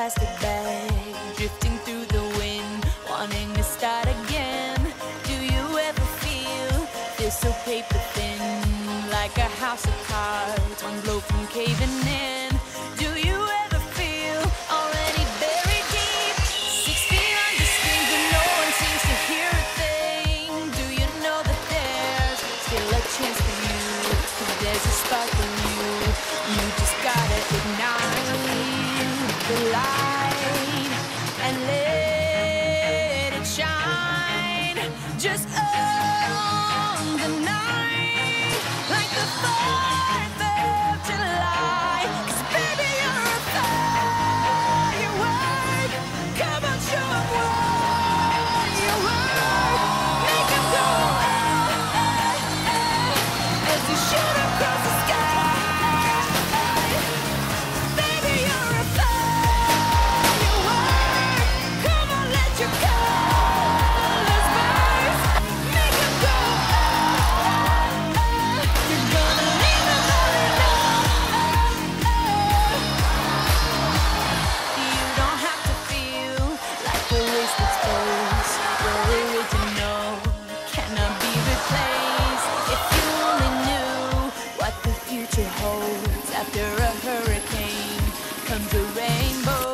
plastic bag, drifting through the wind, wanting to start again. Do you ever feel so paper thin, like a house of cards, one blow from caving in? Do you ever feel already buried deep, 6 feet under screens but no one seems to hear a thing? Do you know that there's still a chance for you, 'cause there's a spark in you, you just gotta ignite the light and let it shine. Just own the night like the 4th of July. 'Cause baby, you're a firework. Come on, show 'em what you work. Make 'em go as you shoot across the sky. Baby, you're a firework. Come on, let your colors burst. Make 'em go. You're gonna leave them all alone. You don't have to feel like a wasted space. We're original, cannot be replaced. If you only knew what the future holds, after a hurricane comes a rainbow.